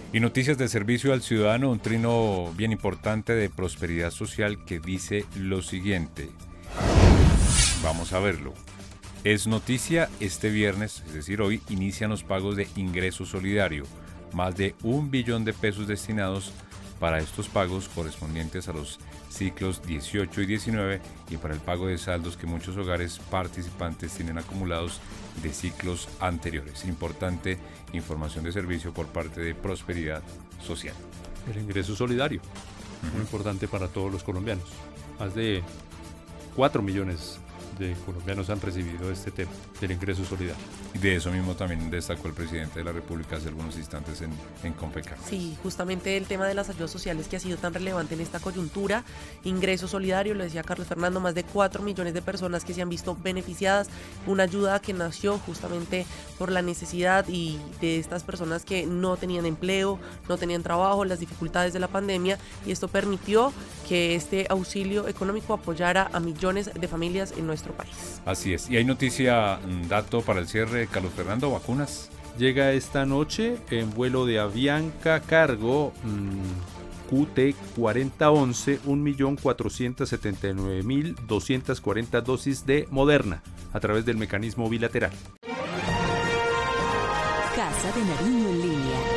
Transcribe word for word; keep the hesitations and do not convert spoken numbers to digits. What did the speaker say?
Y noticias de servicio al ciudadano, un trino bien importante de prosperidad social que dice lo siguiente. Vamos a verlo. Es noticia, este viernes, es decir hoy, inician los pagos de ingreso solidario. Más de un billón de pesos destinados para estos pagos correspondientes a los ciclos dieciocho y diecinueve y para el pago de saldos que muchos hogares participantes tienen acumulados de ciclos anteriores. Importante información de servicio por parte de Prosperidad Social. El ingreso solidario, uh-huh. Muy importante para todos los colombianos. Más de cuatro millones de colombianos han recibido este tema del ingreso solidario. Y de eso mismo también destacó el presidente de la República hace algunos instantes en, en Confecar. Sí, justamente el tema de las ayudas sociales que ha sido tan relevante en esta coyuntura, ingreso solidario, lo decía Carlos Fernando, más de cuatro millones de personas que se han visto beneficiadas, una ayuda que nació justamente por la necesidad y de estas personas que no tenían empleo, no tenían trabajo, las dificultades de la pandemia, y esto permitió que este auxilio económico apoyara a millones de familias en nuestro país. Así es, y hay noticia, dato para el cierre, Carlos Fernando, vacunas. Llega esta noche en vuelo de Avianca Cargo mmm, Q T cuarenta once un millón cuatrocientos setenta y nueve mil doscientas cuarenta dosis de Moderna a través del mecanismo bilateral. Casa de Nariño en línea.